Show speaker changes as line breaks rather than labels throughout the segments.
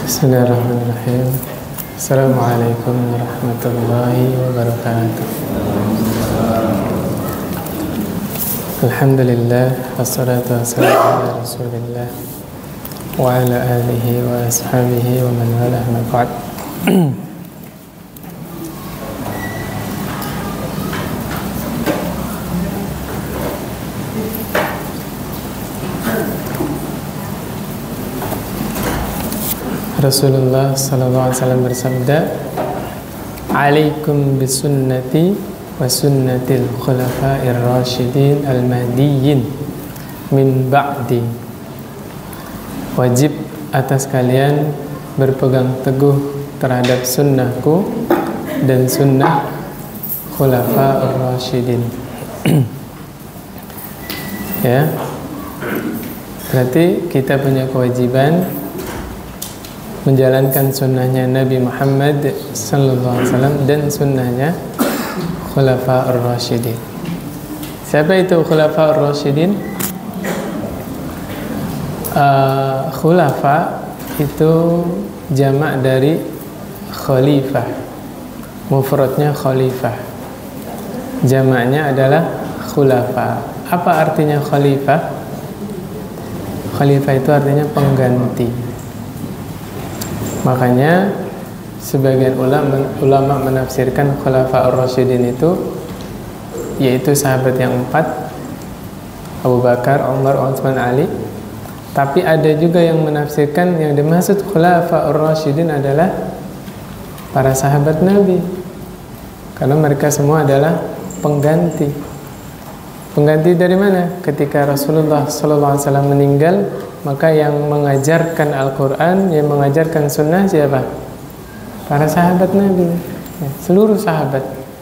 Bismillahirrahmanirrahim. Assalamualaikum warahmatullahi wabarakatuh. Alhamdulillah, wassalatu wassalamu ala Rasulillah wa ala alihi wa ashabihi wa man walah, ma ba'd. Rasulullah sallallahu alaihi wasallam bersabda, "Alaikum bisunnati wa sunnatil khulafa'ir rasyidin al-mahdiyyin min ba'di." Wajib atas kalian berpegang teguh terhadap sunnahku dan sunnah khulafa'ir rasyidin. Ya. Berarti kita punya kewajiban menjalankan sunnahnya Nabi Muhammad sallallahu alaihi wasallam dan sunnahnya Khulafa'ur Rasyidin. Siapa itu Khulafa'ur Rasyidin? Khulafa itu jamak dari khalifah. Mufradnya khalifah. Jamaknya adalah khulafa. Apa artinya khalifah? Khalifah itu artinya pengganti. Makanya sebagian ulama menafsirkan Khulafa'ur Rasyidin itu yaitu sahabat yang 4, Abu Bakar, Umar, Utsman, Ali. Tapi ada juga yang menafsirkan yang dimaksud Khulafa'ur Rasyidin adalah para sahabat Nabi, karena mereka semua adalah pengganti. Pengganti dari mana? Ketika Rasulullah SAW meninggal, maka yang mengajarkan Al-Quran, yang mengajarkan sunnah siapa? Para sahabat Nabi, ya, seluruh sahabat.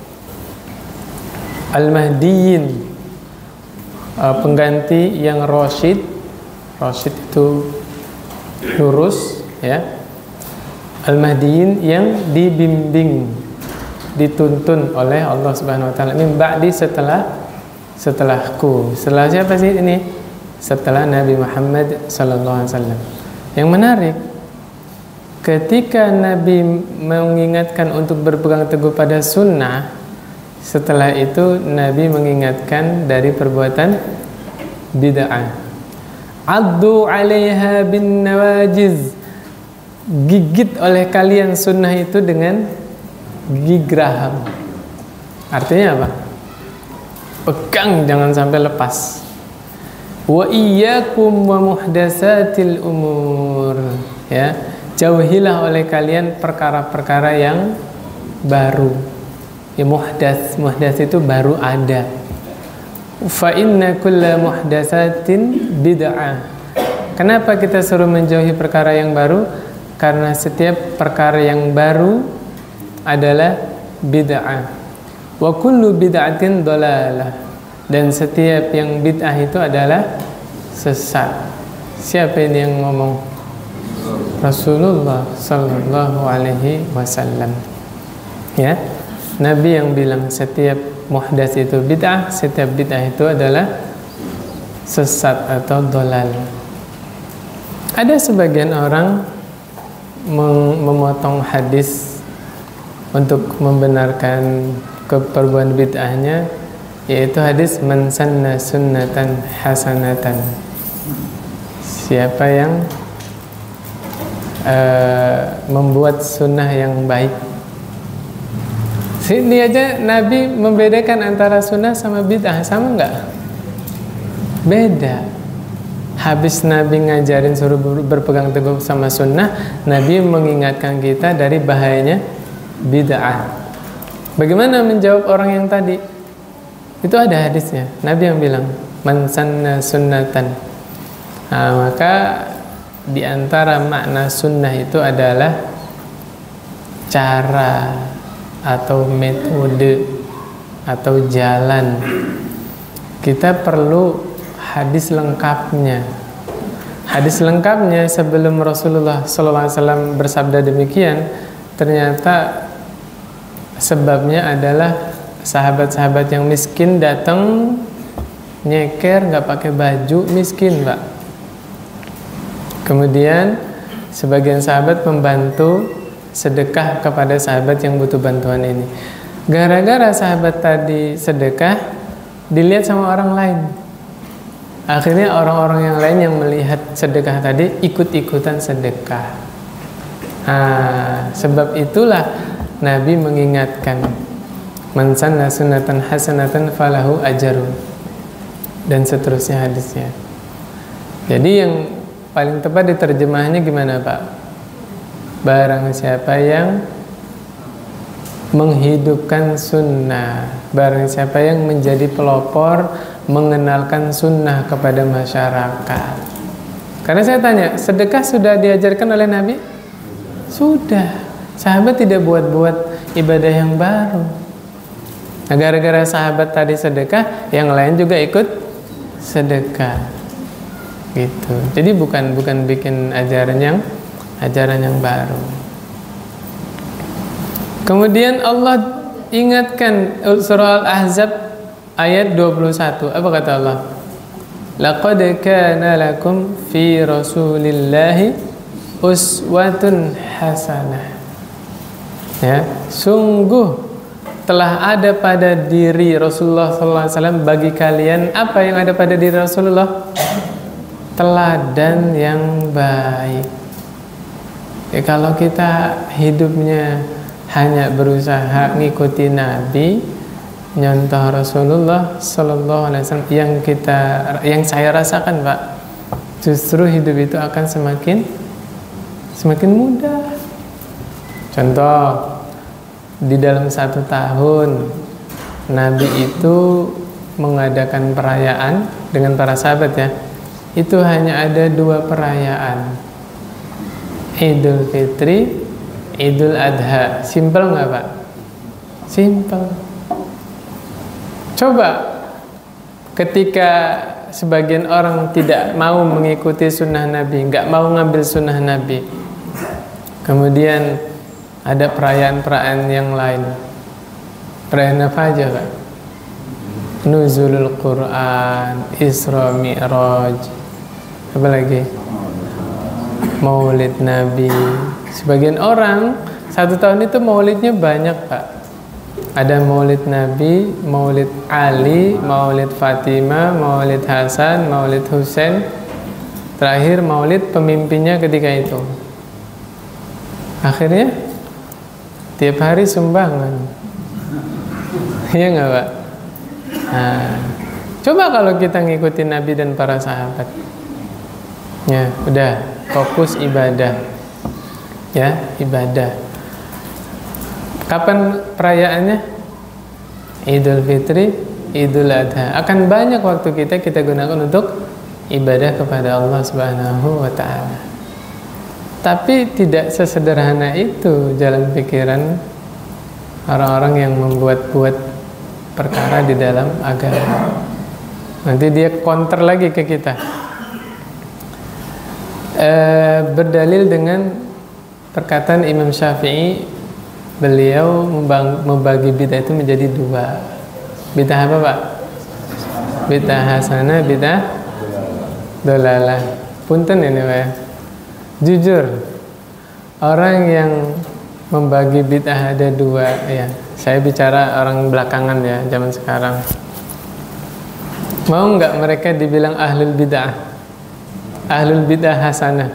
Al-Mahdiyyin, pengganti yang Rasyid. Rasyid itu lurus, ya. Al-Mahdiyyin yang dibimbing, dituntun oleh Allah Subhanahu Wa Taala. Min ba'di, setelahku. Setelah siapa sih ini? Setelah Nabi Muhammad sallallahu alaihi wasallam. Yang menarik, ketika Nabi mengingatkan untuk berpegang teguh pada sunnah, setelah itu Nabi mengingatkan dari perbuatan bid'ah. Addu 'alaiha bin nawajiz. Gigit oleh kalian sunnah itu dengan gigi geraham. Artinya apa? Pegang, jangan sampai lepas. Wa iyyakum wa muhdatsatil umur. Ya, jauhilah oleh kalian perkara-perkara yang baru. Ya, muhdats itu baru ada. Fa inna kulla muhdatsatin bid'ah. Kenapa kita suruh menjauhi perkara yang baru? Karena setiap perkara yang baru adalah bid'ah. Wa kullu bid'atin dhalalah, dan setiap yang bid'ah itu adalah sesat. Siapa ini yang ngomong? Rasulullah sallallahu alaihi wasallam. Ya, Nabi yang bilang setiap muhdats itu bid'ah, setiap bid'ah itu adalah sesat atau dhalal. Ada sebagian orang memotong hadis untuk membenarkan keperbuatan bid'ahnya, yaitu hadis man sanna sunnatan hasanatan. Siapa yang membuat sunnah yang baik. Sini aja Nabi membedakan antara sunnah sama bid'ah, sama enggak? Beda. Habis Nabi ngajarin suruh berpegang teguh sama sunnah, Nabi mengingatkan kita dari bahayanya bid'ah. Bagaimana menjawab orang yang tadi? Itu ada hadisnya. Nabi yang bilang, man sanna sunnatan. Nah, maka di antara makna sunnah itu adalah cara atau metode atau jalan. Kita perlu hadis lengkapnya. Hadis lengkapnya sebelum Rasulullah SAW bersabda demikian, ternyata sebabnya adalah sahabat-sahabat yang miskin datang nyeker, nggak pakai baju, miskin, Pak. Kemudian sebagian sahabat membantu sedekah kepada sahabat yang butuh bantuan ini. Gara-gara sahabat tadi sedekah, dilihat sama orang lain. Akhirnya orang-orang yang lain yang melihat sedekah tadi ikut-ikutan sedekah. Sebab itulah Nabi mengingatkan, man sanna sunnatan hasanatan falahu ajrun, dan seterusnya hadisnya. Jadi yang paling tepat diterjemahnya gimana Pak? Barang siapa yang menghidupkan sunnah, barang siapa yang menjadi pelopor mengenalkan sunnah kepada masyarakat. Karena saya tanya, sedekah sudah diajarkan oleh Nabi? Sudah. Sahabat tidak buat-buat ibadah yang baru. Nah, gara-gara sahabat tadi sedekah, yang lain juga ikut sedekah. Gitu. Jadi bukan bikin ajaran yang baru. Kemudian Allah ingatkan surah Al-Ahzab ayat 21. Apa kata Allah? Laqad kana lakum fi Rasulillahi uswatun hasanah. Ya, sungguh telah ada pada diri Rasulullah SAW bagi kalian apa yang ada pada diri Rasulullah? Teladan yang baik. Ya, kalau kita hidupnya hanya berusaha ngikuti Nabi, nyontoh Rasulullah Sallallahu Alaihi Wasallam, yang saya rasakan Pak, justru hidup itu akan semakin mudah. Contoh, di dalam 1 tahun Nabi itu mengadakan perayaan dengan para sahabat ya. Itu hanya ada 2 perayaan, Idul Fitri, Idul Adha. Simpel nggak Pak? Simpel. Coba ketika sebagian orang tidak mau mengikuti sunnah Nabi, nggak mau ngambil sunnah Nabi, kemudian ada perayaan-perayaan yang lain. Perayaan apa aja Pak? Nuzulul Quran, Isra Mi'raj, apa lagi? Maulid Nabi. Sebagian orang 1 tahun itu maulidnya banyak Pak. Ada maulid Nabi, maulid Ali, maulid Fatimah, maulid Hasan, maulid Husain. Terakhir maulid pemimpinnya ketika itu. Akhirnya tiap hari sumbangan. Iya nggak Pak? Nah, coba kalau kita ngikutin Nabi dan para sahabat, ya udah fokus ibadah. Ya, ibadah. Kapan perayaannya? Idul Fitri, Idul Adha. Akan banyak waktu kita gunakan untuk ibadah kepada Allah Subhanahu wa Ta'ala. Tapi tidak sesederhana itu jalan pikiran orang-orang yang membuat-buat perkara di dalam agama. Nanti dia counter lagi ke kita. Berdalil dengan perkataan Imam Syafi'i, beliau membagi bid'ah itu menjadi 2. Bid'ah apa Pak? Bid'ah hasanah, bid'ah dolalah. Punten ini Pak ya. Jujur, orang yang membagi bid'ah ada 2 ya. Saya bicara orang belakangan ya, zaman sekarang. Mau nggak mereka dibilang ahlul bid'ah? Ahlul bid'ah hasanah.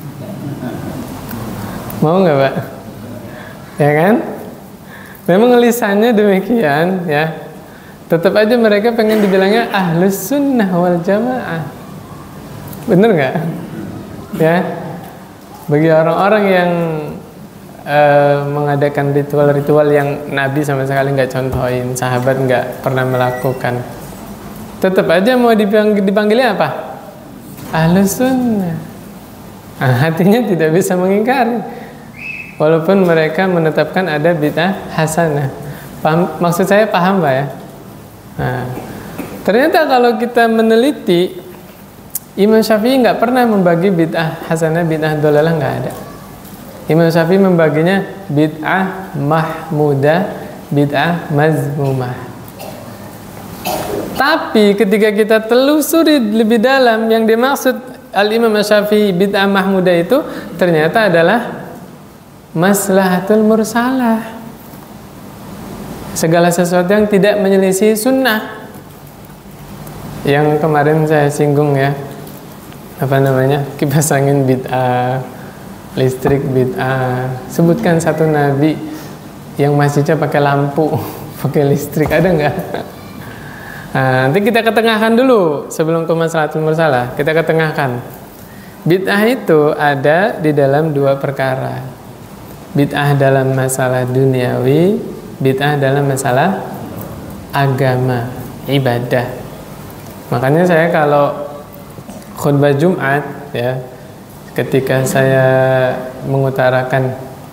Mau nggak Pak? Ya kan? Memang lisannya demikian ya. Tetap aja mereka pengen dibilangnya ahlus sunnah wal jamaah. Bener nggak? Ya. Bagi orang-orang yang mengadakan ritual-ritual yang Nabi sama sekali nggak contohin, sahabat nggak pernah melakukan, tetap aja mau dipanggilnya apa? Ahlus sunnah. Hatinya tidak bisa mengingkari, walaupun mereka menetapkan ada bid'ah hasanah. Maksud saya paham Pak ya? Nah, ternyata kalau kita meneliti, Imam Syafi'i nggak pernah membagi bid'ah hasanah, bid'ah dolalah, nggak ada. Imam Syafi'i membaginya bid'ah mahmudah, bid'ah mazmumah. Tapi ketika kita telusuri lebih dalam, yang dimaksud Al-Imam Syafi'i bid'ah mahmudah itu ternyata adalah maslahatul mursalah. Segala sesuatu yang tidak menyelisih sunnah. Yang kemarin saya singgung ya, apa namanya, kipas angin bid'ah, listrik bid'ah. Sebutkan satu nabi yang masjidnya pakai lampu, pakai listrik, ada nggak? Nah, nanti kita ketengahkan dulu sebelum ke maslahatul mursalah. Kita ketengahkan. Bid'ah itu ada di dalam dua perkara. Bid'ah dalam masalah duniawi, bid'ah dalam masalah agama, ibadah. Makanya saya kalau khutbah Jumat ya, ketika saya mengutarakan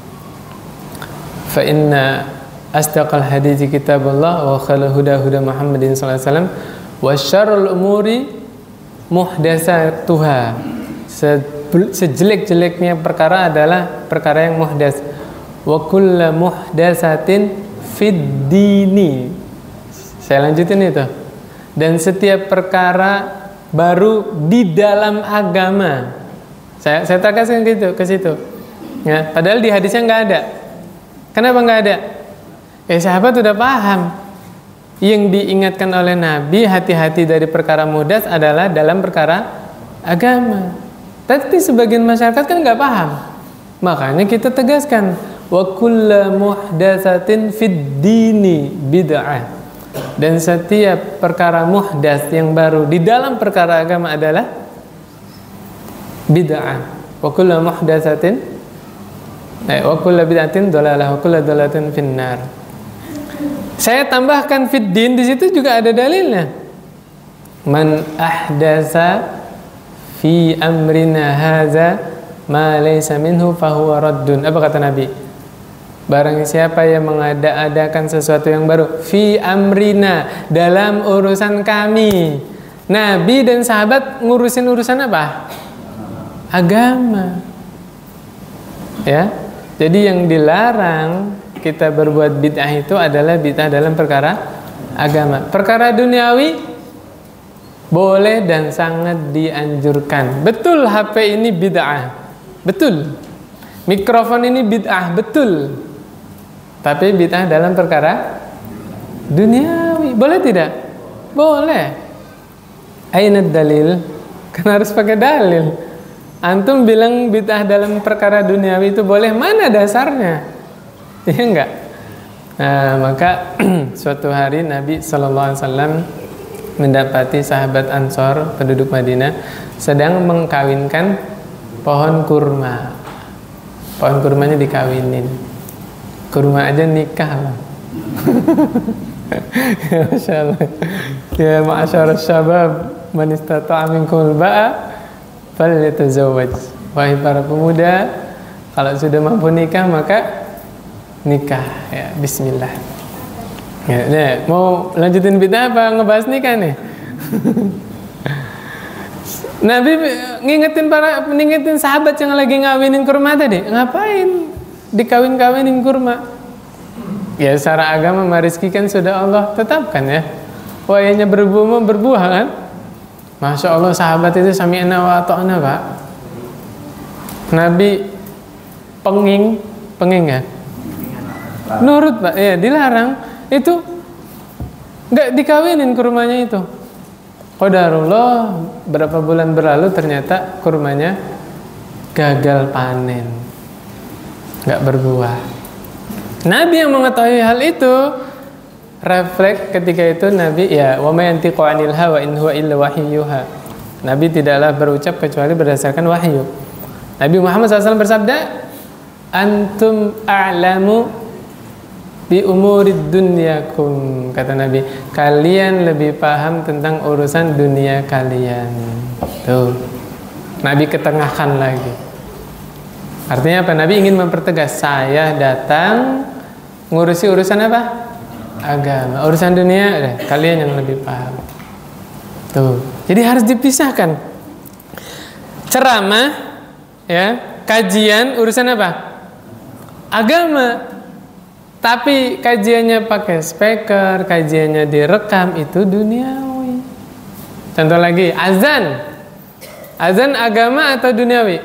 fa inna asdaqal hadithi kitabullah wa khairul huda huda Muhammadin sallallahu alaihi wasallam wa syarrul umuri muhdatsatuha. Sejelek-jeleknya perkara adalah perkara yang muhdas. Wa kullu muhdatsatin fid dini. Saya lanjutin itu. Dan setiap perkara baru di dalam agama. Saya tegaskan gitu ke situ. Ya, padahal di hadisnya nggak ada. Kenapa nggak ada? Sahabat sudah paham. Yang diingatkan oleh Nabi, hati-hati dari perkara muhdas adalah dalam perkara agama. Tapi sebagian masyarakat kan nggak paham. Makanya kita tegaskan, wa kullu muhdatsatin fid dini bid'ah. Dan setiap perkara muhdas yang baru di dalam perkara agama adalah bid'ah. Wa kullu muhdatsatin wa kullu bid'atin dhalalah wa kullu dhalalatin finnar. Saya tambahkan fid din, di situ juga ada dalilnya. Man ahdatsa fi amrina hadza ma laysa minhu fahuwa raddun. Apa kata Nabi? Barang siapa yang mengada-adakan sesuatu yang baru fi amrina, dalam urusan kami. Nabi dan sahabat ngurusin urusan apa? Agama. Ya. Jadi yang dilarang kita berbuat bid'ah itu adalah bid'ah dalam perkara agama. Perkara duniawi boleh dan sangat dianjurkan. Betul HP ini bid'ah. Betul. Mikrofon ini bid'ah, betul. Tapi bid'ah dalam perkara duniawi. Boleh tidak? Boleh. Aina dalil? Kan harus pakai dalil. Antum bilang bid'ah dalam perkara duniawi itu boleh, mana dasarnya? Iya enggak? Nah, maka suatu hari Nabi SAW mendapati sahabat Ansor penduduk Madinah sedang mengkawinkan pohon kurma. Pohon kurmanya dikawinin. Kurma aja nikah lah. Ya Masya Allah. Ya ma'asyarus syabab man istata'a minkumul ba'a falyatazawwaj. Wahai para pemuda, kalau sudah mampu nikah maka nikah. Ya, bismillah. Ya, mau lanjutin bid'ah apa ngebahas nikah nih? Nabi ngingetin sahabat yang lagi ngawinin kurma tadi. Ngapain dikawin-kawinin kurma? Ya secara agama mariski kan sudah Allah tetapkan ya. Wayanya berbuah kan? Masya Allah, sahabat itu sami'na wa ata'na, Pak. Nabi penging ya? Nurut, Pak. Ya, dilarang. Itu nggak dikawinin kurmanya itu. Qadarullah, berapa bulan berlalu ternyata kurmanya gagal panen, nggak berbuah. Nabi yang mengetahui hal itu, refleks ketika itu Nabi, ya, wa may yantiqu 'anil hawa in huwa illa wahyuha. Nabi tidaklah berucap kecuali berdasarkan wahyu. Nabi Muhammad SAW bersabda, antum a'lamu bi umurid dunyakum, kata Nabi, kalian lebih paham tentang urusan dunia kalian. Tuh, Nabi ketengahkan lagi. Artinya apa? Nabi ingin mempertegas, saya datang ngurusi urusan apa? Agama. Urusan dunia, kalian yang lebih paham. Tuh, jadi harus dipisahkan. Ceramah, ya, kajian urusan apa? Agama. Tapi kajiannya pakai speaker, kajiannya direkam, itu duniawi. Contoh lagi, azan. Azan agama atau duniawi?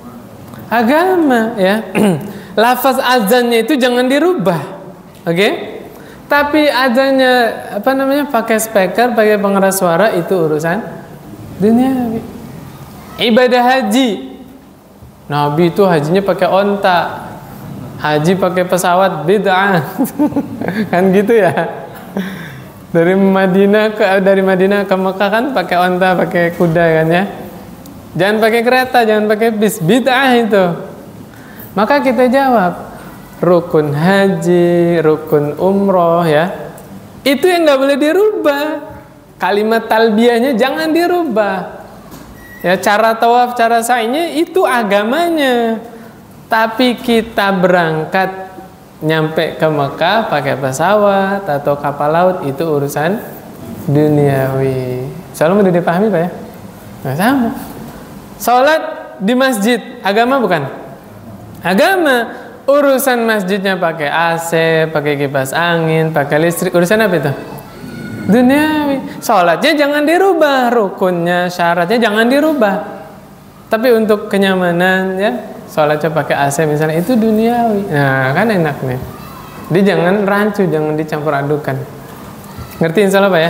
Agama, ya. Lafaz azannya itu jangan dirubah. Oke? Tapi azannya pakai speaker, pakai pengeras suara, itu urusan duniawi. Ibadah haji, Nabi itu hajinya pakai onta, haji pakai pesawat, bid'ah. Kan gitu ya. Dari Madinah ke Mekah kan pakai onta, pakai kuda kan ya. Jangan pakai kereta, jangan pakai bis, bid'ah itu. Maka kita jawab, rukun haji, rukun umroh ya, itu yang nggak boleh dirubah. Kalimat talbiyahnya jangan dirubah. Ya, cara tawaf, cara sa'inya itu agamanya. Tapi kita berangkat nyampe ke Mekah pakai pesawat atau kapal laut, itu urusan duniawi. Selalu mudah dipahami Pak ya? Nah, sama. Salat di masjid, agama bukan? Agama. Urusan masjidnya pakai AC, pakai kipas angin, pakai listrik, urusan apa itu? Duniawi. Salatnya jangan dirubah, rukunnya, syaratnya jangan dirubah. Tapi untuk kenyamanan ya, salatnya pakai AC misalnya, itu duniawi. Nah, kan enak nih. Jadi jangan rancu, jangan dicampur adukan. Ngerti insyaallah Pak ya?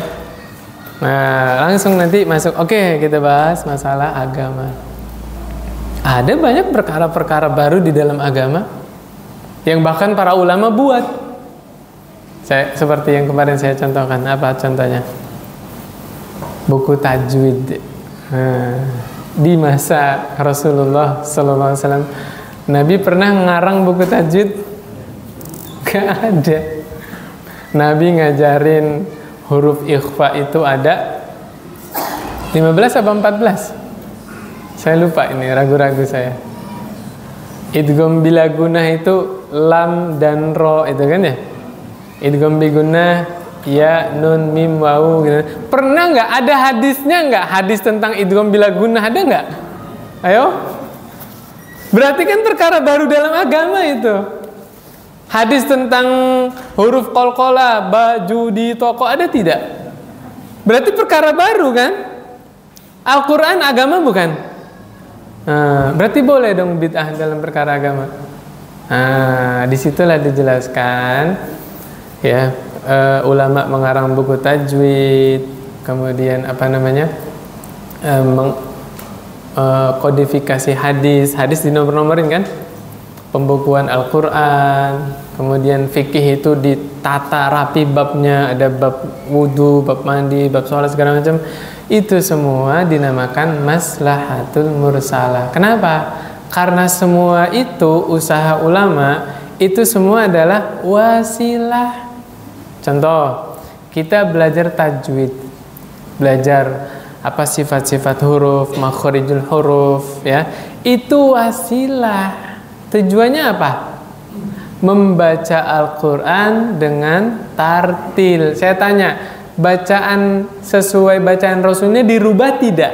Nah, langsung nanti masuk. Oke, kita bahas masalah agama. Ada banyak perkara-perkara baru di dalam agama yang bahkan para ulama buat. Seperti yang kemarin saya contohkan. Apa contohnya? Buku tajwid. Di masa Rasulullah SAW, Nabi pernah ngarang buku tajwid? Gak ada. Nabi ngajarin huruf ikhfa itu ada 15 apa 14? Saya lupa ini, ragu-ragu saya. Idgham bila gunah itu lam dan ro itu kan ya. Idgham bi gunah ya nun mim wawu gitu. Pernah nggak ada hadisnya nggak? Hadis tentang idgham bila gunah ada nggak? Ayo. Berarti kan perkara baru dalam agama itu. Hadis tentang huruf qalqalah, baju di toko ada tidak? Berarti perkara baru kan? Al-Quran agama bukan? Berarti boleh dong bid'ah dalam perkara agama. Disitulah dijelaskan ya, ulama mengarang buku tajwid, kemudian kodifikasi hadis dinomor-nomorin kan, pembukuan Al-Quran, kemudian fikih itu ditata rapi babnya, ada bab wudu, bab mandi, bab sholat segala macam. Itu semua dinamakan maslahatul mursalah. Kenapa? Karena semua itu usaha ulama, itu semua adalah wasilah. Contoh, kita belajar tajwid, belajar apa sifat-sifat huruf, makhorijul huruf ya. Itu wasilah. Tujuannya apa? Membaca Al-Quran dengan tartil. Saya tanya, bacaan sesuai bacaan Rasulnya dirubah tidak?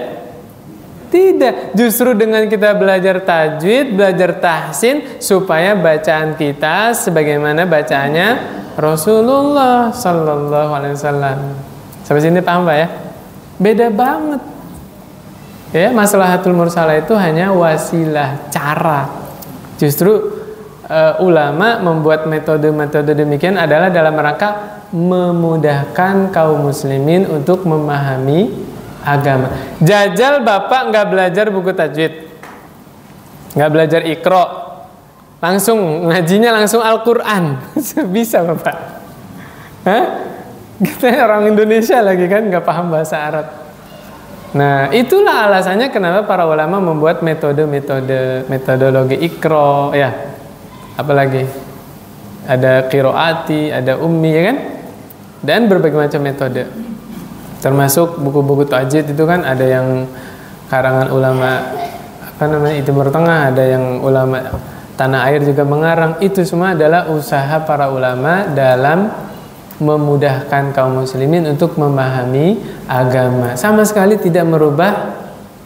Tidak. Justru dengan kita belajar tajwid, belajar tahsin, supaya bacaan kita sebagaimana bacaannya Rasulullah Sallallahu Alaihi Wasallam. Sampai sini paham Pak ya? Beda banget. Ya, maslahatul mursalah itu hanya wasilah, cara. Justru ulama membuat metode-metode demikian adalah dalam rangka memudahkan kaum muslimin untuk memahami agama. Jajal bapak nggak belajar buku tajwid, nggak belajar Iqra, langsung ngajinya langsung Al-Quran. Bisa bapak? Hah? Kita orang Indonesia lagi kan nggak paham bahasa Arab. Nah, itulah alasannya kenapa para ulama membuat metodologi Iqra ya. Apalagi ada qiraati, ada ummi ya kan? Dan berbagai macam metode. Termasuk buku-buku tajwid itu kan ada yang karangan ulama Timur Tengah, ada yang ulama tanah air juga mengarang. Itu semua adalah usaha para ulama dalam memudahkan kaum muslimin untuk memahami agama. Sama sekali tidak merubah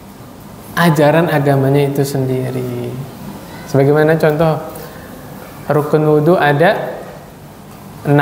ajaran agamanya itu sendiri. Sebagaimana contoh, rukun wudu ada 6.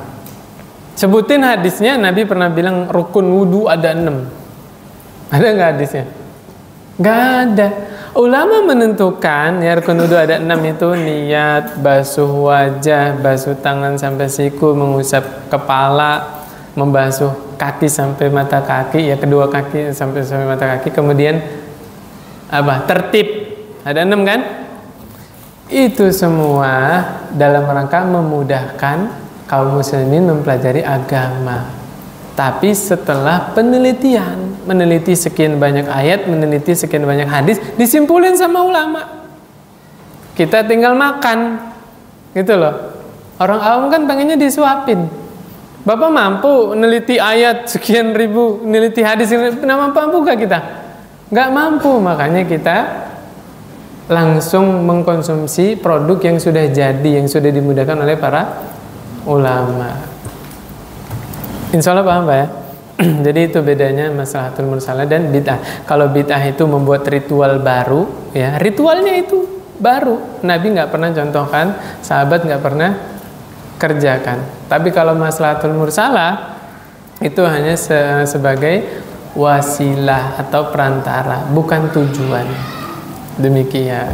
Sebutin hadisnya. Nabi pernah bilang rukun wudu ada 6. Ada nggak hadisnya? Nggak ada. Ulama menentukan ya rukun wudu ada 6 itu: niat, basuh wajah, basuh tangan sampai siku, mengusap kepala, membasuh kaki sampai mata kaki, ya kedua kaki sampai mata kaki, kemudian apa? Tertib. Ada 6 kan? Itu semua dalam rangka memudahkan kaum muslimin mempelajari agama. Tapi setelah penelitian, meneliti sekian banyak ayat, meneliti sekian banyak hadis, disimpulin sama ulama. Kita tinggal makan, gitu loh. Orang awam kan pengennya disuapin. Bapak mampu meneliti ayat sekian ribu, meneliti hadis, mampu gak kita? Gak mampu, makanya kita langsung mengkonsumsi produk yang sudah jadi, yang sudah dimudahkan oleh para ulama. Insya Allah paham Pak ya? Jadi itu bedanya maslahatul mursalah dan bid'ah. Kalau bid'ah itu membuat ritual baru, ya ritualnya itu baru. Nabi nggak pernah contohkan, sahabat nggak pernah kerjakan. Tapi kalau maslahatul mursalah itu hanya sebagai wasilah atau perantara, bukan tujuan. Demikian.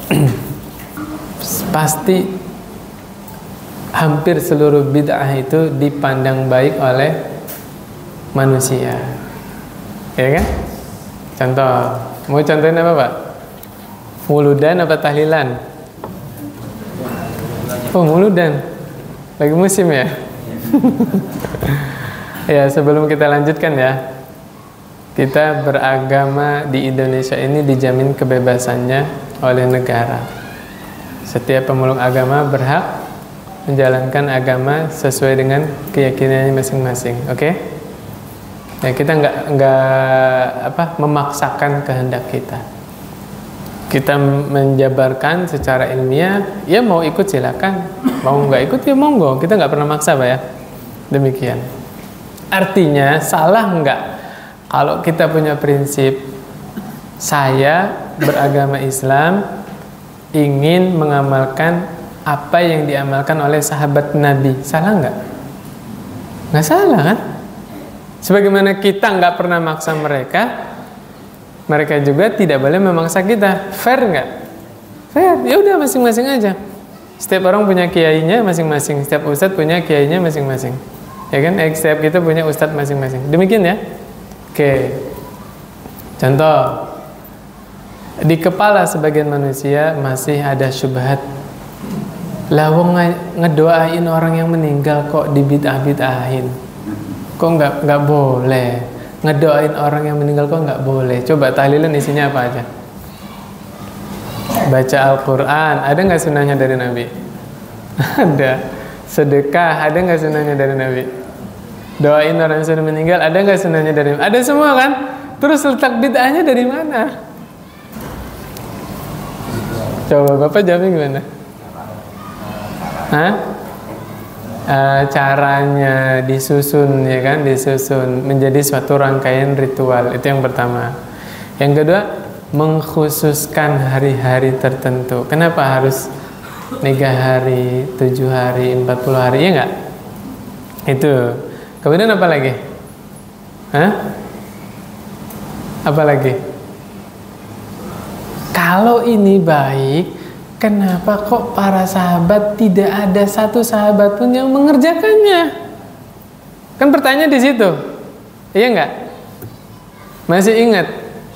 Pasti hampir seluruh bid'ah itu dipandang baik oleh manusia, ya kan? Contoh, mau contohin apa Pak? Muludan apa tahlilan? Oh muludan, lagi musim ya? Ya sebelum kita lanjutkan ya, kita beragama di Indonesia ini dijamin kebebasannya oleh negara. Setiap pemeluk agama berhak menjalankan agama sesuai dengan keyakinannya masing-masing, oke? Ya kita nggak memaksakan kehendak kita. Kita menjabarkan secara ilmiah, ya mau ikut silakan, mau nggak ikut ya monggo. Kita nggak pernah maksa, Pak ya. Demikian. Artinya salah nggak kalau kita punya prinsip saya beragama Islam ingin mengamalkan apa yang diamalkan oleh sahabat Nabi, salah nggak? Nggak salah kan? Sebagaimana kita nggak pernah maksa mereka, mereka juga tidak boleh memaksa kita. Fair nggak? Fair. Ya udah masing-masing aja. Setiap orang punya kiainya masing-masing. Setiap ustadz punya kiainya masing-masing. Ya kan? Setiap kita punya ustadz masing-masing. Demikian ya. Oke. Contoh. Di kepala sebagian manusia masih ada syubhat. Lah wong ngedoain orang yang meninggal kok dibid'ah-bid'ahin. Kok nggak boleh. Ngedoain orang yang meninggal kok nggak boleh. Coba tahlilan isinya apa aja? Baca Al-Quran, ada nggak sunnahnya dari Nabi? Ada. Sedekah, ada nggak sunnahnya dari Nabi? Doain orang yang sudah meninggal, ada nggak sunnahnya dari Nabi? Ada semua kan? Terus letak bid'ahnya dari mana? Coba Bapak jawabnya gimana? Hah? Caranya disusun, ya kan, disusun menjadi suatu rangkaian ritual, itu yang pertama. Yang kedua, mengkhususkan hari-hari tertentu. Kenapa harus 3 hari, 7 hari, 40 hari, ya enggak? Itu. Kemudian apa lagi? Hah? Apa lagi? Kalau ini baik, kenapa kok para sahabat tidak ada satu sahabat pun yang mengerjakannya? Kan pertanyaan di situ, iya nggak? Masih ingat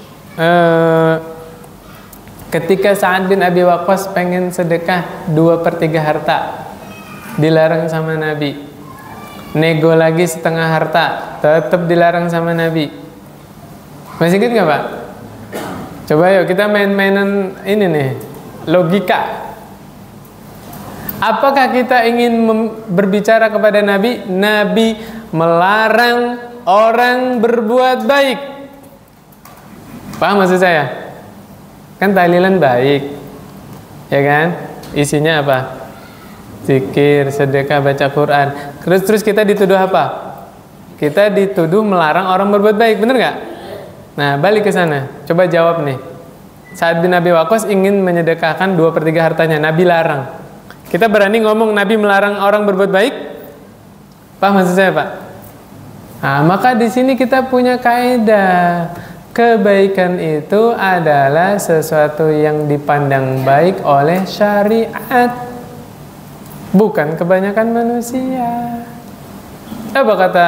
ketika Sa'ad bin Abi Waqqas pengen sedekah 2/3 harta, dilarang sama Nabi. Nego lagi setengah harta, tetap dilarang sama Nabi. Masih ingat nggak Pak? Coba yuk kita main-mainan ini nih. Logika. Apakah kita ingin berbicara kepada Nabi? Nabi melarang orang berbuat baik. Paham maksud saya? Kan tahlilan baik, ya kan? Isinya apa? Zikir, sedekah, baca Quran. Terus kita dituduh apa? Kita dituduh melarang orang berbuat baik, bener nggak? Nah balik ke sana. Coba jawab nih. Sa'ad bin Abi Waqqas ingin menyedekahkan 2/3 hartanya, Nabi larang. Kita berani ngomong Nabi melarang orang berbuat baik? Paham maksud saya Pak? Nah, maka di sini kita punya kaidah. Kebaikan itu adalah sesuatu yang dipandang baik oleh syariat, bukan kebanyakan manusia. Apa kata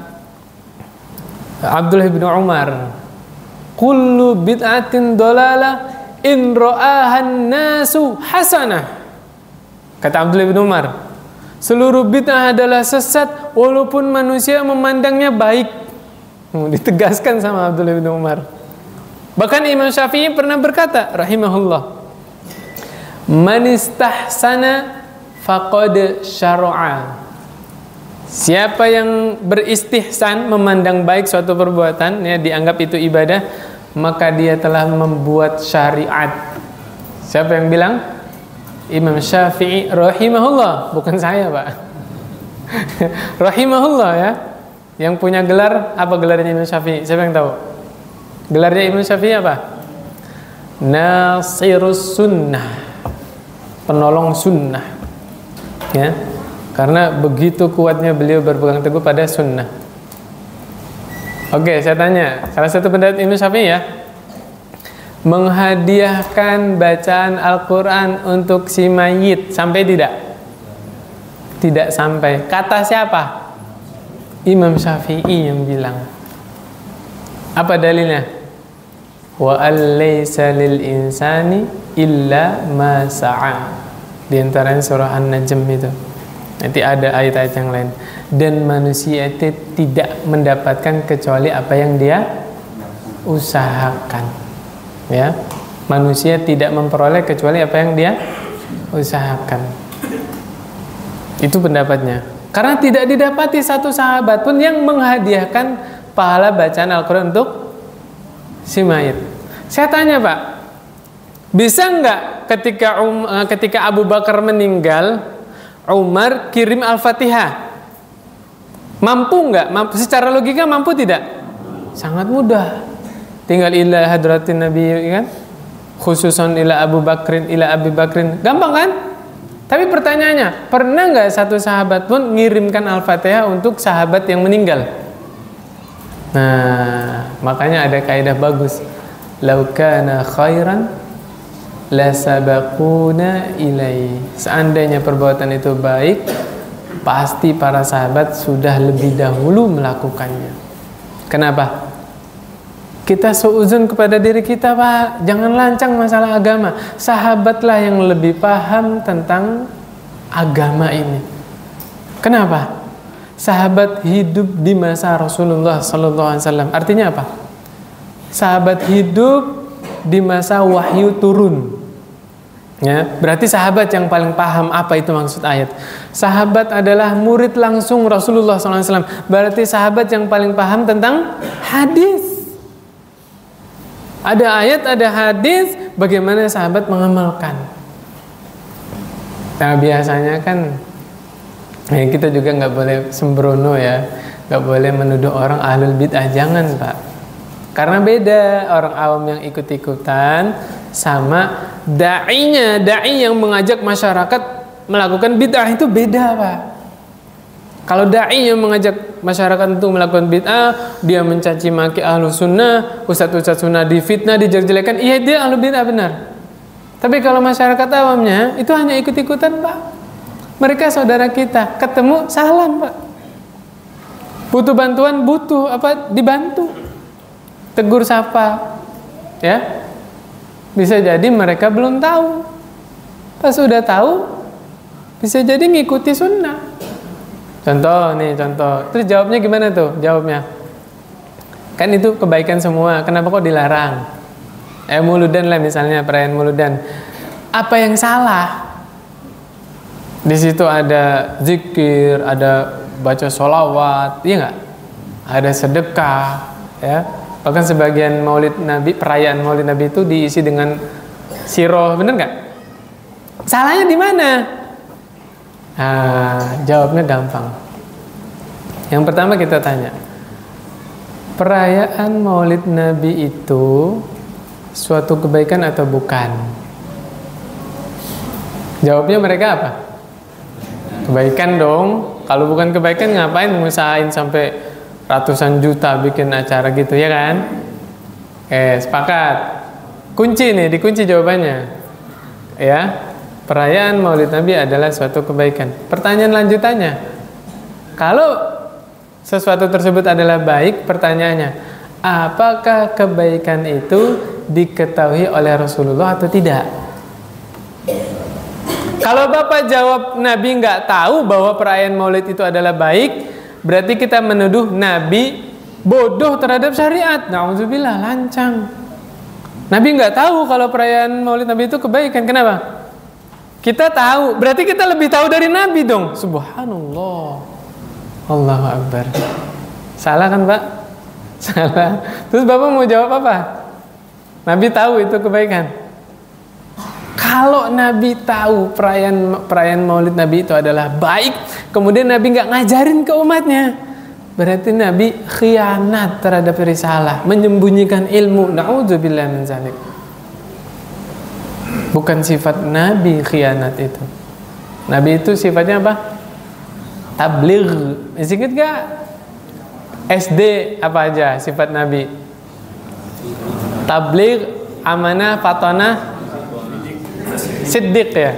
Abdullah bin Umar? Kullu bid'atin dolalah in ra'ahan nasu hasanah. Kata Abdullah bin Umar, seluruh bid'ah adalah sesat walaupun manusia memandangnya baik. Ditegaskan sama Abdullah bin Umar. Bahkan Imam Syafi'i pernah berkata rahimahullah, man istahsana faqad syara'a. Siapa yang beristihsan, memandang baik suatu perbuatan, ya, dianggap itu ibadah, maka dia telah membuat syariat. Siapa yang bilang? Imam Syafi'i rahimahullah, bukan saya, Pak. Rahimahullah, ya. Yang punya gelar, apa gelarnya Imam Syafi'i? Siapa yang tahu? Gelarnya Imam Syafi'i apa? Nasirus sunnah, penolong sunnah, ya. Karena begitu kuatnya beliau berpegang teguh pada sunnah. Oke, saya tanya, salah satu pendapat Imam Syafi'i, ya, menghadiahkan bacaan Al-Quran untuk si mayit sampai tidak? Tidak sampai. Kata siapa? Imam Syafi'i yang bilang. Apa dalilnya? Wa al-laysa lil insani illa ma sa'a. Di antaranya surah An-Najm itu. Nanti ada ayat-ayat yang lain. Dan manusia itu tidak mendapatkan kecuali apa yang dia usahakan. Ya, manusia tidak memperoleh kecuali apa yang dia usahakan. Itu pendapatnya. Karena tidak didapati satu sahabat pun yang menghadiahkan pahala bacaan Al-Quran untuk si mayit. Saya tanya, Pak, bisa nggak ketika Abu Bakar meninggal, Umar kirim Al-Fatihah? Mampu nggak? Mampu, secara logika mampu tidak? Sangat mudah. Tinggal ila hadratin Nabi, kan? Khususan ila Abu Bakrin, ila Abi Bakrin. Gampang kan? Tapi pertanyaannya, pernah nggak satu sahabat pun ngirimkan Al-Fatihah untuk sahabat yang meninggal? Nah, makanya ada kaidah bagus. Lau kana khairan la sabaquna ilai. Seandainya perbuatan itu baik, pasti para sahabat sudah lebih dahulu melakukannya. Kenapa? Kita suuzon kepada diri kita, Pak. Jangan lancang masalah agama. Sahabatlah yang lebih paham tentang agama ini. Kenapa? Sahabat hidup di masa Rasulullah SAW. Artinya apa? Sahabat hidup di masa wahyu turun. Ya, berarti sahabat yang paling paham apa itu maksud ayat. Sahabat adalah murid langsung Rasulullah SAW. Berarti sahabat yang paling paham tentang hadis. Ada ayat, ada hadis, bagaimana sahabat mengamalkan. Nah, biasanya kan kita juga nggak boleh sembrono, ya, nggak boleh menuduh orang ahlul bid'ah, jangan, Pak. Karena beda orang awam yang ikut-ikutan sama da'inya, da'i yang mengajak masyarakat melakukan bid'ah, itu beda, Pak. Kalau da'i yang mengajak masyarakat untuk melakukan bid'ah, dia mencaci maki ahlu sunnah, ustadz-ustadz sunnah difitnah, dijelek-jelekan, iya dia ahlu bid'ah, benar. Tapi kalau masyarakat awamnya, itu hanya ikut-ikutan, Pak. Mereka saudara kita, ketemu salam, Pak. Butuh bantuan, butuh apa, dibantu. Tegur sapa, ya. Bisa jadi mereka belum tahu. Pas sudah tahu, bisa jadi ngikuti sunnah. Contoh nih, contoh. Terus jawabnya gimana tuh? Jawabnya, kan itu kebaikan semua. Kenapa kok dilarang? Muludan lah misalnya, perayaan Muludan. Apa yang salah? Di situ ada zikir, ada baca sholawat, iya nggak? Ada sedekah, ya. Bahkan sebagian Maulid Nabi, perayaan Maulid Nabi itu diisi dengan siroh, bener nggak? Salahnya di mana? Jawabnya gampang. Yang pertama kita tanya, perayaan Maulid Nabi itu suatu kebaikan atau bukan? Jawabnya mereka apa? Kebaikan dong. Kalau bukan kebaikan ngapain ngusahain sampai ratusan juta bikin acara gitu, ya kan? Sepakat. Kunci nih, dikunci jawabannya. Ya, perayaan Maulid Nabi adalah suatu kebaikan. Pertanyaan lanjutannya, kalau sesuatu tersebut adalah baik, pertanyaannya, apakah kebaikan itu diketahui oleh Rasulullah atau tidak? Kalau Bapak jawab Nabi nggak tahu bahwa perayaan Maulid itu adalah baik, berarti kita menuduh Nabi bodoh terhadap syariat. Na'udzubillah, lancang. Nabi nggak tahu kalau perayaan Maulid Nabi itu kebaikan. Kenapa? Kita tahu, berarti kita lebih tahu dari Nabi dong. Subhanallah, Allahu Akbar. Salah kan Pak? Salah. Terus Bapak mau jawab apa? Nabi tahu itu kebaikan. Kalau Nabi tahu perayaan Maulid Nabi itu adalah baik, kemudian Nabi nggak ngajarin ke umatnya, berarti Nabi khianat terhadap risalah, menyembunyikan ilmu. Na'udzubillah min dzalik. Bukan sifat Nabi khianat itu. Nabi itu sifatnya apa? Tabligh. Masih ingat gak? SD apa aja sifat Nabi? Tabligh, amanah, fatonah, siddiq ya.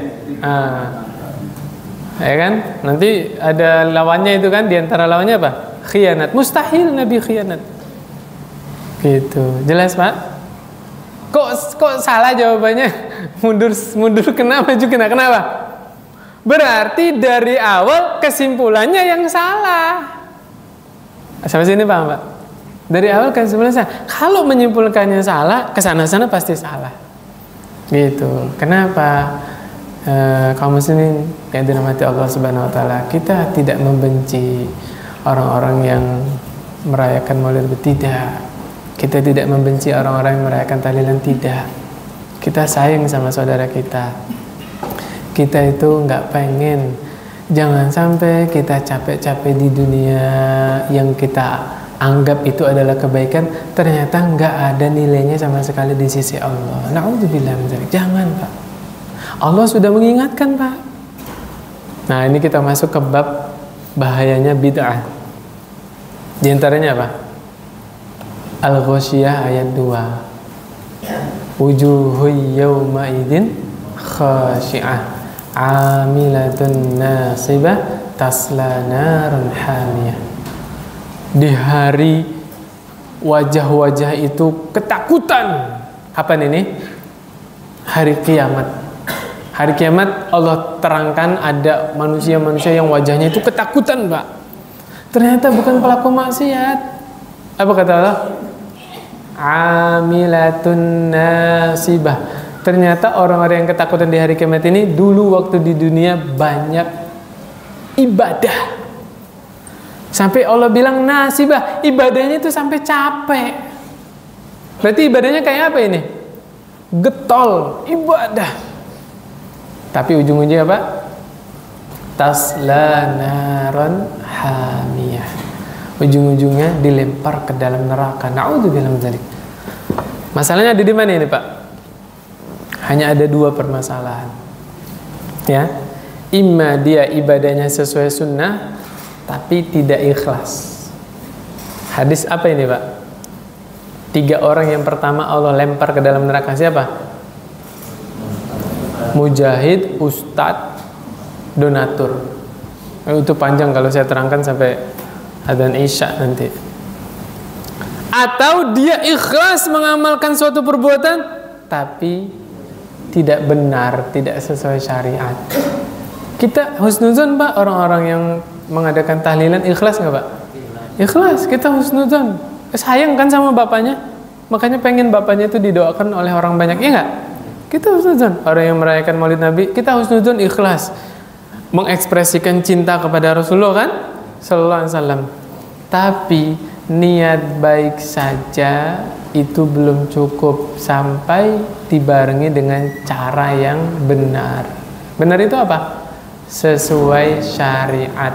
Ya kan? Nanti ada lawannya itu kan, diantara lawannya apa? Khianat. Mustahil Nabi khianat. Gitu. Jelas Pak? Kok salah jawabannya? Mundur kena, maju kena. Kenapa? Berarti dari awal kesimpulannya yang salah. Sampai sini paham Pak? Dari awal kesimpulannya salah. Kalau menyimpulkannya salah, kesana-sana pasti salah. Gitu. Kenapa? Kaum muslimin yang dirahmati Allah Subhanahu Wa Taala, kita tidak membenci orang-orang yang merayakan Maulid. Tidak. Kita tidak membenci orang-orang yang merayakan tahlilan. Tidak. Kita sayang sama saudara kita. Kita itu nggak pengen, jangan sampai kita capek-capek di dunia yang kita anggap itu adalah kebaikan, ternyata nggak ada nilainya sama sekali di sisi Allah. Na'udzubillah min dzalik. Jangan Pak. Allah sudah mengingatkan Pak. Nah ini kita masuk ke bab bahayanya bid'ah. Di antaranya apa? Al-Ghasyiyah ayat 2. Wujuhul yawma idzin khashi'ah, amilatun nasibah, tasla narun hamiyah. Di hari wajah-wajah itu ketakutan. Kapan ini? Hari kiamat. Hari kiamat Allah terangkan ada manusia-manusia yang wajahnya itu ketakutan Pak. Ternyata bukan pelaku maksiat. Apa kata Allah? Amilatun nasibah. Ternyata orang-orang yang ketakutan di hari kiamat ini dulu waktu di dunia banyak ibadah. Sampai Allah bilang nasibah, ibadahnya itu sampai capek. Berarti ibadahnya kayak apa ini? Getol, ibadah. Tapi ujung-ujungnya apa? Tasla naron hamiyah. Ujung-ujungnya dilempar ke dalam neraka. Na'udzubillah min dzalik. Masalahnya ada di mana ini Pak? Hanya ada dua permasalahan. Ya. Imma dia ibadahnya sesuai sunnah tapi tidak ikhlas. Hadis apa ini Pak? 3 orang yang pertama Allah lempar ke dalam neraka siapa? Mujahid, ustadz, donatur. Itu panjang kalau saya terangkan sampai adzan isya nanti. Atau dia ikhlas mengamalkan suatu perbuatan tapi tidak benar, tidak sesuai syariat. Kita husnuzon Pak, orang-orang yang mengadakan tahlilan ikhlas nggak Pak? Ikhlas, kita husnuzon. Sayang kan sama bapaknya, makanya pengen bapaknya itu didoakan oleh orang banyak, ya nggak? Kita husnuzon. Orang yang merayakan Maulid Nabi, kita husnuzon ikhlas, mengekspresikan cinta kepada Rasulullah kan, Sallallahu Alaihi Wasallam. Tapi niat baik saja itu belum cukup sampai dibarengi dengan cara yang benar. Benar itu apa? Sesuai syariat.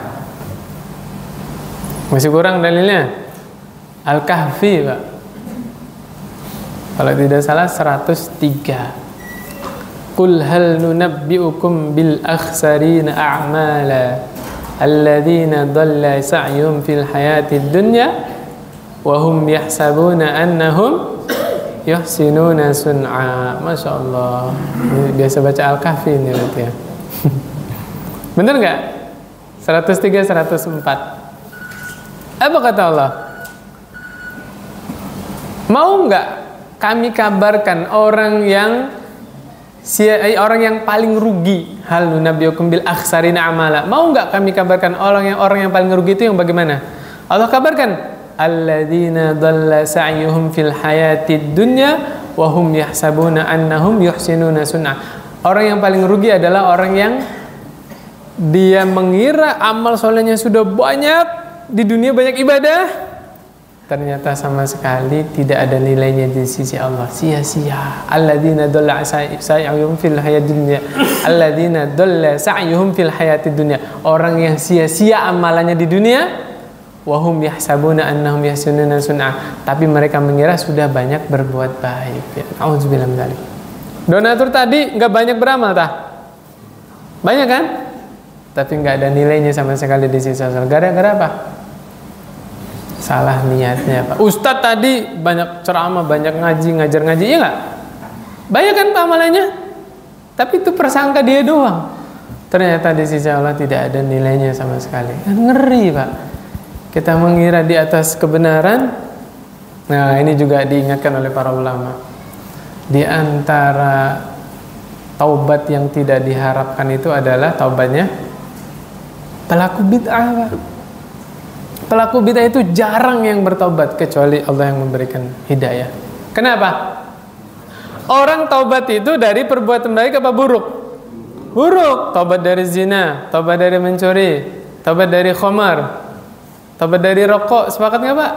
Masih kurang dalilnya? Al-Kahfi Pak. Kalau tidak salah 103. Qul hal nunabbi'ukum bil akhsarina a'mala alladzina dhalla sa'yuhum fil hayatid dunya wa hum yahsabuna annahum yuhsinuna sun'a. Masya Allah. Ini biasa baca Al-Kahfi ini berarti ya. Bener nggak? 103, 104. Apa kata Allah? Mau nggak kami kabarkan orang yang paling rugi? Hal nunabbiukum bil akhsarina amala. Mau nggak kami kabarkan orang yang paling rugi itu yang bagaimana? Allah kabarkan, alladzina dhalla sa'yuhum fil hayatid dunya wa hum yahsabuna annahum yuhsinuna sun'a. Orang yang paling rugi adalah orang yang dia mengira amal solehnya sudah banyak, di dunia banyak ibadah, ternyata sama sekali tidak ada nilainya di sisi Allah. Sia-sia. Alladzina dhalla sa'yuhum fil hayatid dunya. Alladzina dhalla sa'yuhum fil hayatid dunya. Orang yang sia-sia amalannya di dunia, wahum yahsabuna annahum yahsinuna sun'a, tapi mereka mengira sudah banyak berbuat baik. Ya, auzubillahi min dzalik. Donatur tadi nggak banyak beramal banyak kan? Tapi nggak ada nilainya sama sekali di sisi Allah. Gara-gara apa? Salah niatnya, Pak. Ustadz tadi banyak ceramah, banyak ngaji, ngajar ngaji, iya nggak? Banyak kan amalannya? Tapi itu persangka dia doang. Ternyata di sisi Allah tidak ada nilainya sama sekali. Kan ngeri, Pak. Kita mengira di atas kebenaran. Nah, ini juga diingatkan oleh para ulama. Di antara taubat yang tidak diharapkan itu adalah taubatnya pelaku bid'ah. Pelaku bid'ah itu jarang yang bertaubat kecuali Allah yang memberikan hidayah. Kenapa? Orang taubat itu dari perbuatan baik apa buruk? Buruk. Taubat dari zina, taubat dari mencuri, taubat dari khamar, taubat dari rokok. Sepakat nggak, Pak?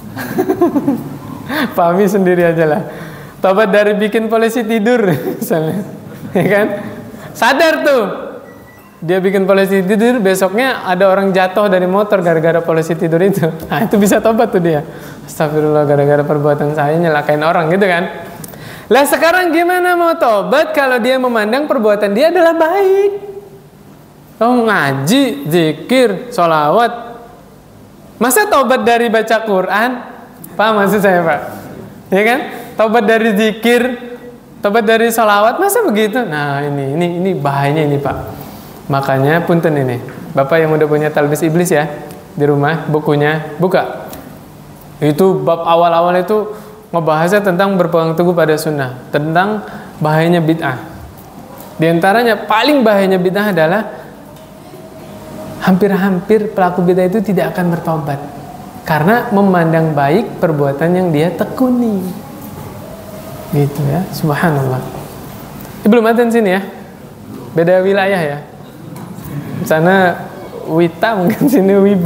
Pahami sendiri aja lah. Taubat dari bikin polisi tidur misalnya, ya kan? Sadar tuh dia bikin polisi tidur, besoknya ada orang jatuh dari motor gara-gara polisi tidur itu. Nah, itu bisa tobat tuh dia. Astagfirullah, gara-gara perbuatan saya nyelakain orang, gitu kan. Lah sekarang gimana mau tobat kalau dia memandang perbuatan dia adalah baik? Oh, ngaji, zikir, sholawat. Masa tobat dari baca Quran? Paham maksud saya, Pak? Ya kan? Tobat dari zikir, tobat dari sholawat, masa begitu? Nah, ini bahayanya ini, Pak. Makanya punten ini, Bapak yang udah punya Talbis Iblis ya di rumah, bukunya buka. Itu bab awal-awal itu ngebahasnya tentang berpegang teguh pada sunnah, tentang bahayanya bid'ah. Di antaranya paling bahayanya bid'ah adalah hampir-hampir pelaku bid'ah itu tidak akan bertobat karena memandang baik perbuatan yang dia tekuni. Gitu ya, subhanallah. Belum ada sini ya, beda wilayah ya. Sana Wita, mungkin sini Wib.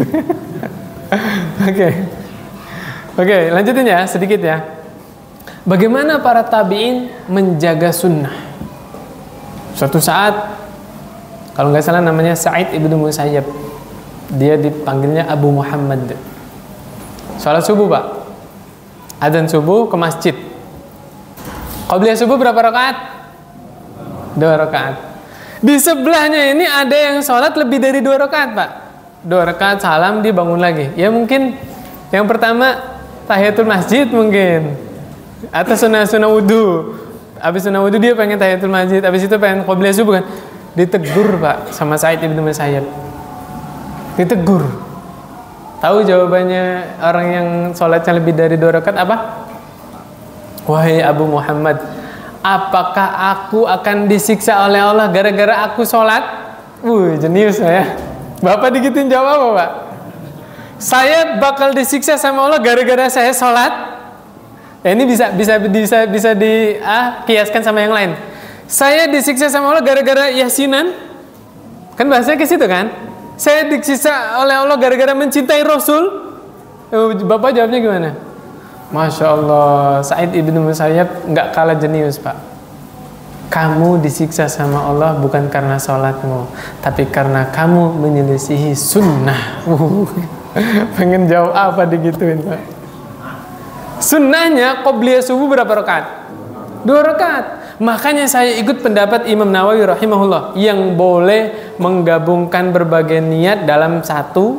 Oke, lanjutin ya sedikit ya. Bagaimana para tabi'in menjaga sunnah? Suatu saat, kalau nggak salah namanya Sa'id ibnu Musayyab, dia dipanggilnya Abu Muhammad. Salat subuh, Pak. Adzan subuh ke masjid. Qabliyah subuh berapa rakaat? 2 rakaat. Di sebelahnya ini ada yang sholat lebih dari 2 rakaat, Pak. 2 rakaat salam, dia bangun lagi. Ya mungkin yang pertama tahiyatul masjid mungkin, atau sunnah wudu. Habis sunnah wudu dia pengen tahiyatul masjid, habis itu pengen qabliyah subuh kan. Ditegur, Pak, sama Sa'id ibnu Musayyab. Ditegur. Tahu jawabannya orang yang sholatnya lebih dari 2 rakaat apa? Wahai Abu Muhammad, apakah aku akan disiksa oleh Allah gara-gara aku sholat? Jenius saya. Bapak digituin jawab apa, Pak? Saya bakal disiksa sama Allah gara-gara saya sholat. Ini bisa dikiaskan sama yang lain. Saya disiksa sama Allah gara-gara yasinan. Kan bahasanya ke situ kan? Saya disiksa oleh Allah gara-gara mencintai Rasul. Bapak jawabnya gimana? Masya Allah, Sa'id ibnu Musayyab nggak kalah jenius, Pak. Kamu disiksa sama Allah bukan karena sholatmu, tapi karena kamu menyelisihi sunnah. Pengen jawab apa digituin, Pak? Sunnahnya qabliyah subuh berapa rakaat? 2 rakaat. Makanya saya ikut pendapat Imam Nawawi rahimahullah yang boleh menggabungkan berbagai niat dalam satu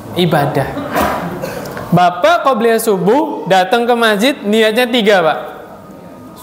ibadah. Bapak qabliyah subuh datang ke masjid niatnya 3, Pak.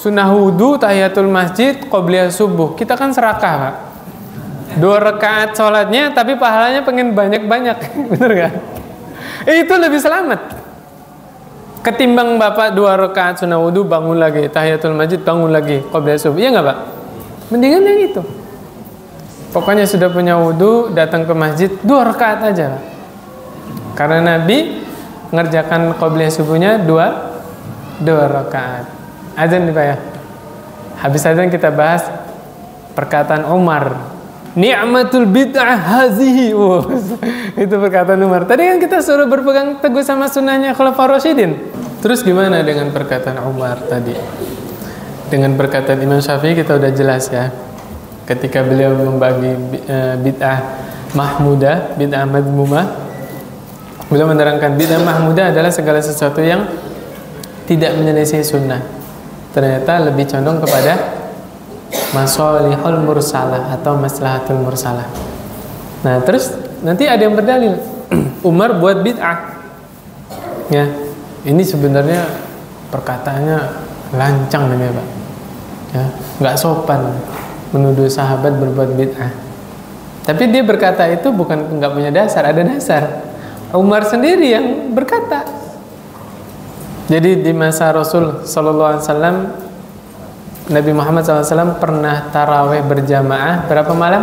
sunnah wudu, tahiyatul masjid, qobliyah subuh. Kita kan serakah, Pak. 2 rakaat sholatnya, tapi pahalanya pengen banyak-banyak. Bener gak? Itu lebih selamat ketimbang Bapak 2 rakaat sunnah wudu, bangun lagi, tahiyatul masjid, bangun lagi, qobliyah subuh. Iya gak, Pak? Mendingan yang itu. Pokoknya sudah punya wudu, datang ke masjid 2 rakaat aja. Karena Nabi ngerjakan qobliyah subuhnya 2 rakaat. Azan nih Pak ya. Habis azan kita bahas perkataan Umar. Ni'matul bid'ah hazihi. Itu perkataan Umar. Tadi kan kita suruh berpegang teguh sama sunnahnya Khulafaur Rasyidin. Terus gimana dengan perkataan Umar tadi? Dengan perkataan Imam Syafi'i kita udah jelas ya. Ketika beliau membagi bid'ah mahmudah, bid'ah madmumah, beliau menerangkan bid'ah mahmudah adalah segala sesuatu yang tidak menyelisih sunnah. Ternyata lebih condong kepada masolihul mursalah atau maslahatul mursalah. Nah, terus nanti ada yang berdalil Umar buat bid'ah. Ya, ini sebenarnya perkataannya lancang namanya Pak. Ya, nggak sopan menuduh sahabat berbuat bid'ah. Tapi dia berkata itu bukan nggak punya dasar, ada dasar. Umar sendiri yang berkata. Jadi di masa Rasul Sallallahu Alaihi Wasallam, Nabi Muhammad SAW pernah taraweh berjamaah berapa malam?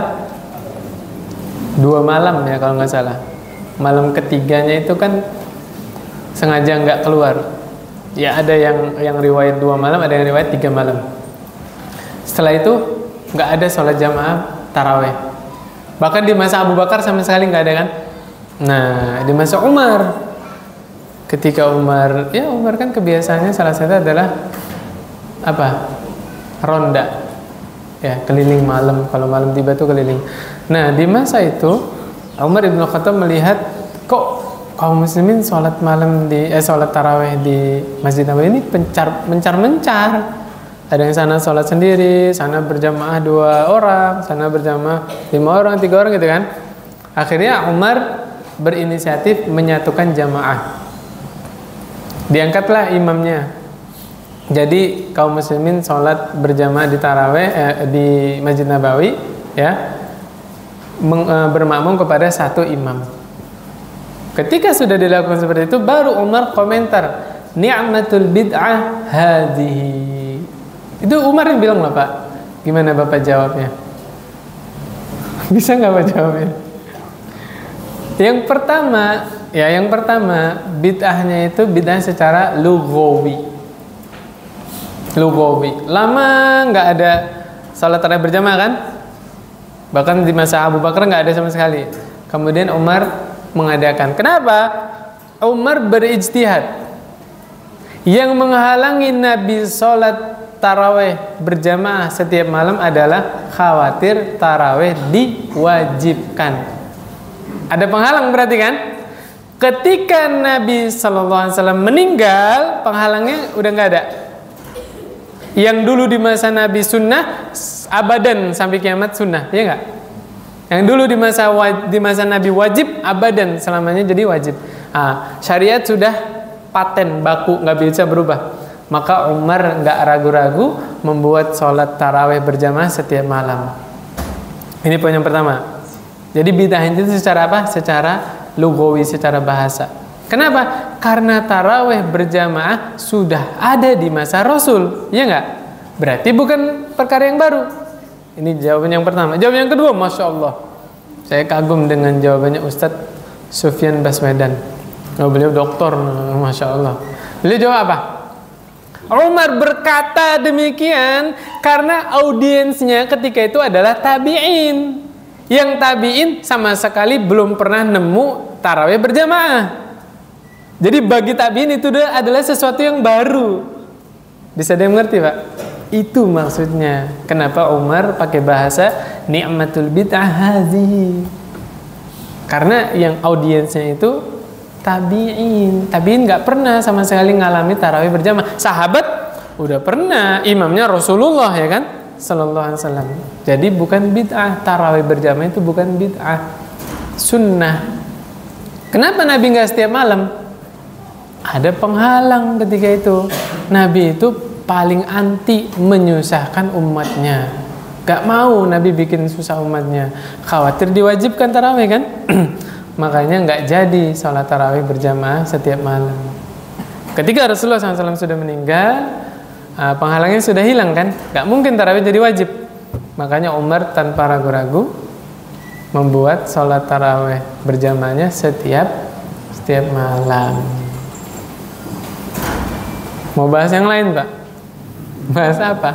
2 malam ya kalau nggak salah. Malam ketiganya itu kan sengaja nggak keluar. Ya ada yang riwayat 2 malam, ada yang riwayat 3 malam. Setelah itu nggak ada sholat jamaah taraweh. Bahkan di masa Abu Bakar sama sekali nggak ada kan. Nah di masa Umar, ketika Umar kan kebiasaannya salah satu adalah apa? Ronda. Ya, keliling malam. Kalau malam tiba tuh keliling. Nah di masa itu Umar ibn Khattab melihat kok kaum muslimin sholat taraweh di Masjid Nabawi ini mencar. Ada yang sana sholat sendiri, sana berjamaah 2 orang, sana berjamaah 5 orang, 3 orang gitu kan. Akhirnya Umar berinisiatif menyatukan jamaah. Diangkatlah imamnya. Jadi kaum muslimin sholat berjamaah di taraweh di Masjid Nabawi ya, bermakmum kepada 1 imam. Ketika sudah dilakukan seperti itu, baru Umar komentar, ni'matul bid'ah hadhihi. Itu Umar yang bilang lah Pak. Gimana Bapak jawabnya? Bisa nggak Pak jawabnya? Yang pertama bid'ahnya itu bid'ah secara lughawi. Lama nggak ada salat tarawih berjamaah kan? Bahkan di masa Abu Bakar nggak ada sama sekali. Kemudian Umar mengadakan. Kenapa? Umar berijtihad. Yang menghalangi Nabi salat tarawih berjamaah setiap malam adalah khawatir tarawih diwajibkan. Ada penghalang berarti kan? Ketika Nabi SAW meninggal, penghalangnya udah nggak ada. Yang dulu di masa Nabi sunnah, abadan sampai kiamat sunnah, ya nggak? Yang dulu di masa Nabi wajib, abadan selamanya jadi wajib. Syariat sudah paten baku, nggak bisa berubah. Maka Umar nggak ragu-ragu membuat sholat taraweh berjamaah setiap malam. Ini poin yang pertama. Jadi bid'ah itu secara apa? Secara lugawi, secara bahasa. Kenapa? Karena taraweh berjamaah sudah ada di masa Rasul, ya nggak? Berarti bukan perkara yang baru. Ini jawaban yang pertama. Jawaban yang kedua, Masya Allah, saya kagum dengan jawabannya Ustadz Sufyan Baswedan. Beliau doktor, Masya Allah. Beliau jawab apa? Umar berkata demikian karena audiensnya ketika itu adalah tabi'in. Yang tabi'in sama sekali belum pernah nemu tarawih berjamaah. Jadi bagi tabi'in itu adalah sesuatu yang baru. Bisa dia mengerti Pak? Itu maksudnya. Kenapa Umar pakai bahasa ni'matul bid'ah hazihi? Karena yang audiensnya itu tabi'in. Tabi'in gak pernah sama sekali ngalami tarawih berjamaah. Sahabat udah pernah, imamnya Rasulullah ya kan, Sallallahu Alaihi Wasallam. Jadi bukan bid'ah, tarawih berjamaah itu bukan bid'ah, sunnah. Kenapa Nabi gak setiap malam? Ada penghalang ketika itu. Nabi itu paling anti menyusahkan umatnya. Gak mau Nabi bikin susah umatnya, khawatir diwajibkan tarawih kan. Makanya gak jadi sholat tarawih berjamaah setiap malam. Ketika Rasulullah SAW sudah meninggal, penghalangnya sudah hilang kan, gak mungkin tarawih jadi wajib. Makanya Umar tanpa ragu-ragu membuat sholat tarawih berjamaahnya setiap malam. Mau bahas yang lain Pak? Bahas apa?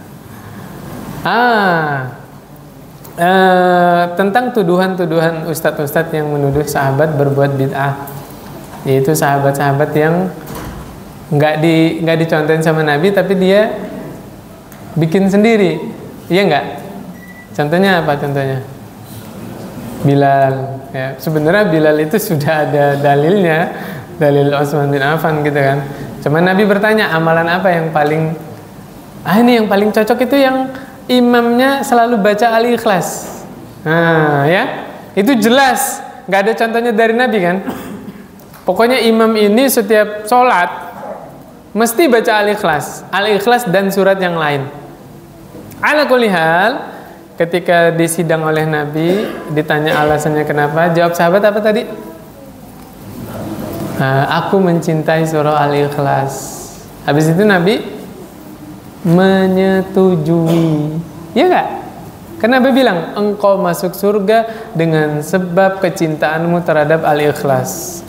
Tentang tuduhan-tuduhan ustadz-ustadz yang menuduh sahabat berbuat bid'ah, yaitu sahabat-sahabat yang nggak dicontohin sama Nabi, tapi dia bikin sendiri, iya nggak? Contohnya apa? Contohnya Bilal. Ya, sebenarnya Bilal itu sudah ada dalilnya, dalil Utsman bin Affan gitu kan. Cuma Nabi bertanya, amalan apa yang paling ini yang paling cocok itu yang imamnya selalu baca Al-Ikhlas. Nah, ya, itu jelas, nggak ada contohnya dari Nabi kan. Pokoknya imam ini setiap sholat mesti baca Al-Ikhlas dan surat yang lain. Ala kulli hal, ketika disidang oleh Nabi, ditanya alasannya kenapa, jawab sahabat apa tadi? Aku mencintai surah Al-Ikhlas. Habis itu Nabi menyetujui, ya nggak? Karena Nabi bilang, engkau masuk surga dengan sebab kecintaanmu terhadap Al-Ikhlas.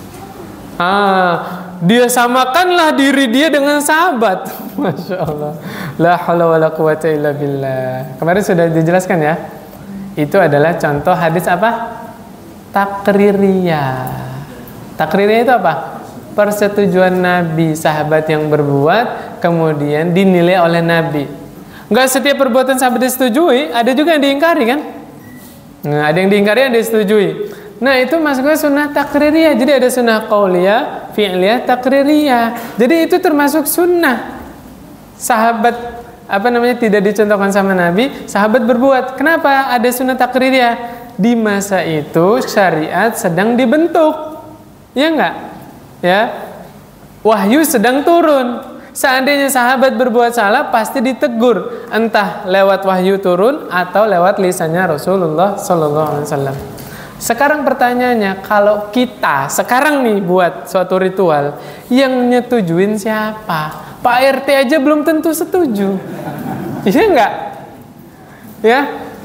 Dia samakanlah diri dia dengan sahabat. Masya Allah. La haula wa la quwata illa billah. Kemarin sudah dijelaskan ya. Itu adalah contoh hadis apa? Takririyah. Takririyah itu apa? Persetujuan Nabi, sahabat yang berbuat kemudian dinilai oleh Nabi. Enggak setiap perbuatan sahabat disetujui, ada juga yang diingkari kan? Nah, ada yang diingkari, ada yang disetujui. Nah, itu masuknya sunnah takririyah. Jadi ada sunnah qauliyah, fi'liyah, takririyah. Jadi itu termasuk sunnah. Sahabat tidak dicontohkan sama Nabi, sahabat berbuat. Kenapa ada sunnah takririyah? Di masa itu syariat sedang dibentuk. Ya enggak? Ya. Wahyu sedang turun. Seandainya sahabat berbuat salah pasti ditegur, entah lewat wahyu turun atau lewat lisannya Rasulullah sallallahu alaihi wasallam. Sekarang pertanyaannya, kalau kita sekarang nih buat suatu ritual, yang nyetujuin siapa? Pak RT aja belum tentu setuju. Iya enggak? Ya.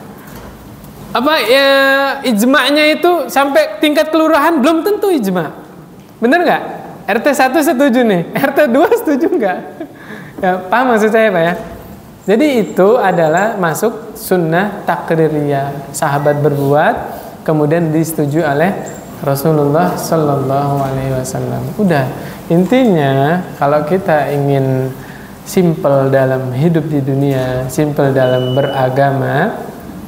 Ijma'nya itu sampai tingkat kelurahan belum tentu ijma'. Bener nggak? RT 1 setuju nih, RT 2 setuju nggak? Ya, paham maksud saya Pak ya? Jadi itu adalah masuk sunnah takririyah. Sahabat berbuat, kemudian disetujui oleh Rasulullah Sallallahu Alaihi Wasallam. Udah, intinya kalau kita ingin simple dalam hidup di dunia, simple dalam beragama,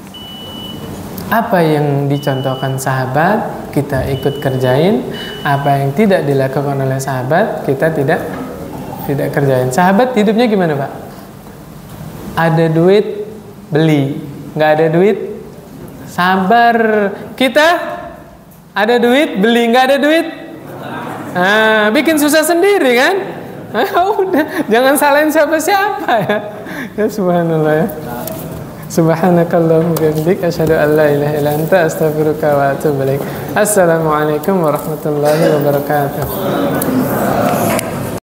apa yang dicontohkan sahabat kita ikut kerjain, apa yang tidak dilakukan oleh sahabat kita tidak kerjain. Sahabat hidupnya gimana Pak? Ada duit beli, nggak ada duit sabar. Kita ada duit beli, nggak ada duit bikin susah sendiri kan? Udah, jangan salahin siapa-siapa ya. Ya subhanallah ya. Subhanakallahumma wa bihamdika asyhadu an la ilaha illa anta astaghfiruka wa atubu ilaik. Assalamualaikum warahmatullahi wabarakatuh.